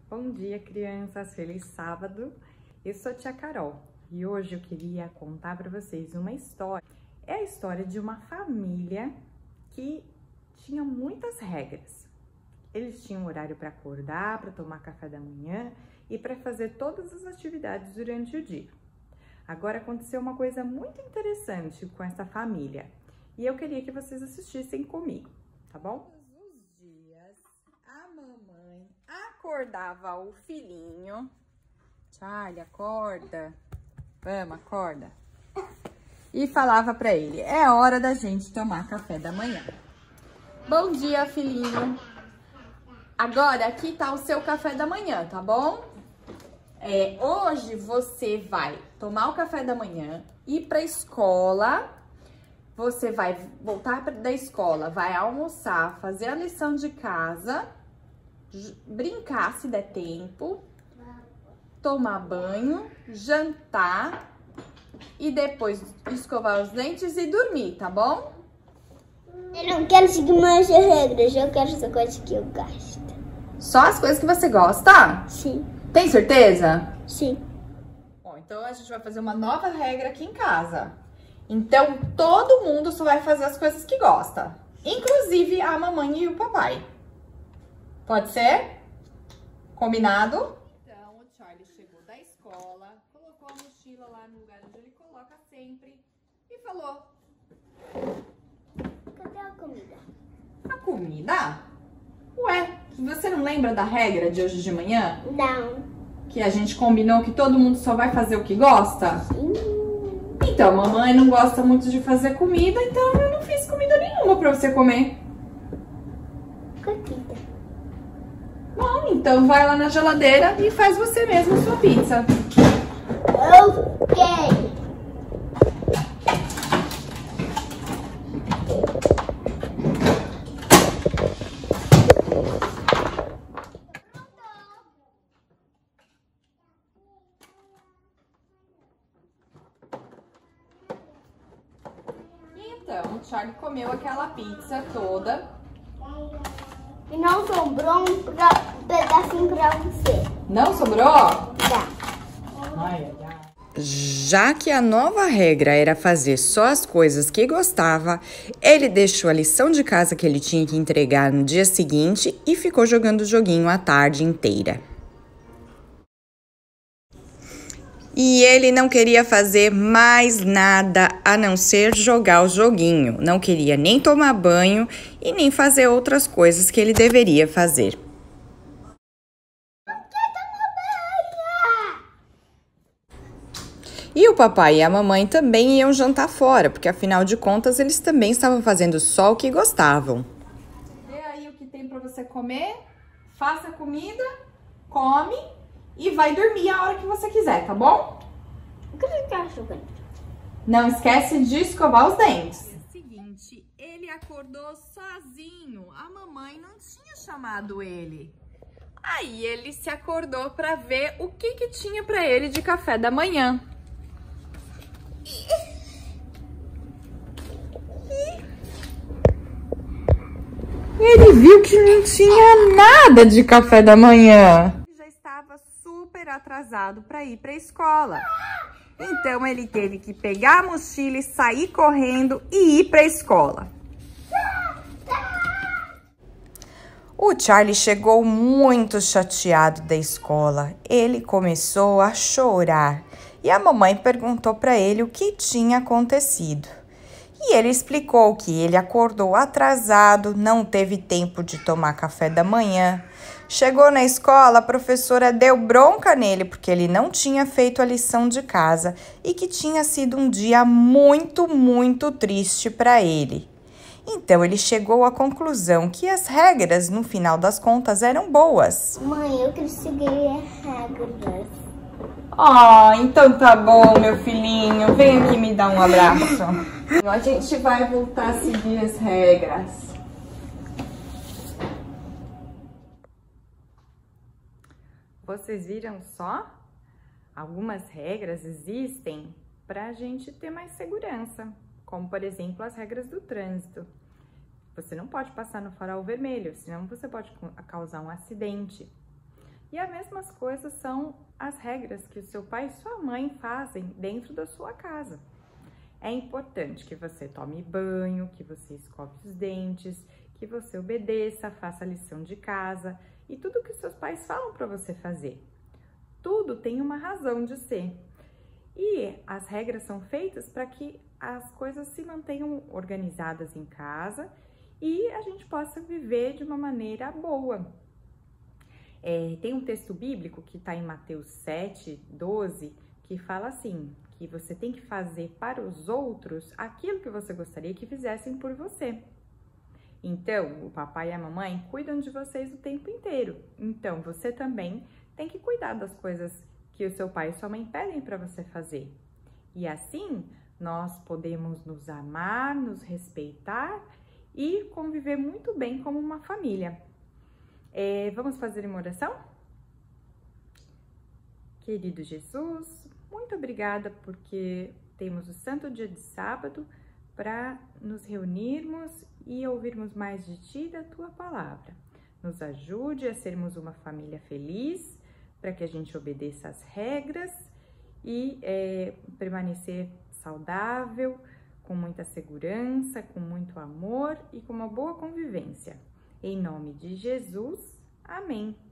Bom dia, crianças! Feliz sábado! Eu sou a tia Carol e hoje eu queria contar para vocês uma história. É a história de uma família que tinha muitas regras. Eles tinham horário para acordar, para tomar café da manhã e para fazer todas as atividades durante o dia. Agora aconteceu uma coisa muito interessante com essa família e eu queria que vocês assistissem comigo, tá bom? Todos os dias a mamãe acordava o filhinho. Charlie, acorda. Vamos, acorda. E falava pra ele, é hora da gente tomar café da manhã. Bom dia, filhinho. Agora aqui tá o seu café da manhã, tá bom? Hoje você vai tomar o café da manhã, ir pra escola. Você vai voltar da escola, vai almoçar, fazer a lição de casa, brincar se der tempo, tomar banho, jantar e depois escovar os dentes e dormir, tá bom? Eu não quero seguir mais regras, eu quero só coisas que eu gosto. Só as coisas que você gosta? Sim. Tem certeza? Sim. Bom, então a gente vai fazer uma nova regra aqui em casa. Então, todo mundo só vai fazer as coisas que gosta, inclusive a mamãe e o papai. Pode ser? Combinado? Então, o Charlie chegou da escola, colocou a mochila lá no lugar onde ele coloca sempre e falou: Cadê a comida? a comida? Ué, você não lembra da regra de hoje de manhã? Não. Que a gente combinou que todo mundo só vai fazer o que gosta? Então, mamãe não gosta muito de fazer comida, então eu não fiz comida nenhuma pra você comer. Comida. Bom, então vai lá na geladeira e faz você mesmo a sua pizza. Ok. Então, o Charlie comeu aquela pizza toda. E não sobrou um pedacinho pra você. Não sobrou? Tá. Ai. Já que a nova regra era fazer só as coisas que gostava, ele deixou a lição de casa que ele tinha que entregar no dia seguinte e ficou jogando o joguinho a tarde inteira. E ele não queria fazer mais nada a não ser jogar o joguinho. Não queria nem tomar banho e nem fazer outras coisas que ele deveria fazer. E o papai e a mamãe também iam jantar fora, porque afinal de contas eles também estavam fazendo só o que gostavam. Vê aí o que tem para você comer, faça comida, come e vai dormir a hora que você quiser, tá bom? O que você tá jogando? Não esquece de escovar os dentes. No dia seguinte, ele acordou sozinho. A mamãe não tinha chamado ele. Aí ele se acordou para ver o que tinha para ele de café da manhã. Ele viu que não tinha nada de café da manhã. Já estava super atrasado para ir para a escola. Então ele teve que pegar a mochila e sair correndo e ir para a escola. O Charlie chegou muito chateado da escola. Ele começou a chorar e a mamãe perguntou para ele o que tinha acontecido. E ele explicou que ele acordou atrasado, não teve tempo de tomar café da manhã. Chegou na escola, a professora deu bronca nele porque ele não tinha feito a lição de casa e que tinha sido um dia muito, muito triste para ele. Então ele chegou à conclusão que as regras, no final das contas, eram boas. Mãe, eu quero seguir as regras. Então tá bom, meu filhinho. Vem aqui me dar um abraço. A gente vai voltar a seguir as regras. Vocês viram só? Algumas regras existem para a gente ter mais segurança, como por exemplo as regras do trânsito. Você não pode passar no farol vermelho, senão você pode causar um acidente. E as mesmas coisas são as regras que o seu pai e sua mãe fazem dentro da sua casa. É importante que você tome banho, que você escove os dentes, que você obedeça, faça a lição de casa e tudo que seus pais falam para você fazer. Tudo tem uma razão de ser. E as regras são feitas para que as coisas se mantenham organizadas em casa e a gente possa viver de uma maneira boa. Tem um texto bíblico que está em Mateus 7:12, que fala assim, que você tem que fazer para os outros aquilo que você gostaria que fizessem por você. Então, o papai e a mamãe cuidam de vocês o tempo inteiro. Então, você também tem que cuidar das coisas que o seu pai e sua mãe pedem para você fazer. E assim, nós podemos nos amar, nos respeitar e conviver muito bem como uma família. Vamos fazer uma oração? Querido Jesus, muito obrigada porque temos o santo dia de sábado para nos reunirmos e ouvirmos mais de Ti e da Tua palavra. Nos ajude a sermos uma família feliz, para que a gente obedeça às regras e permanecer saudável, com muita segurança, com muito amor e com uma boa convivência. Em nome de Jesus, amém.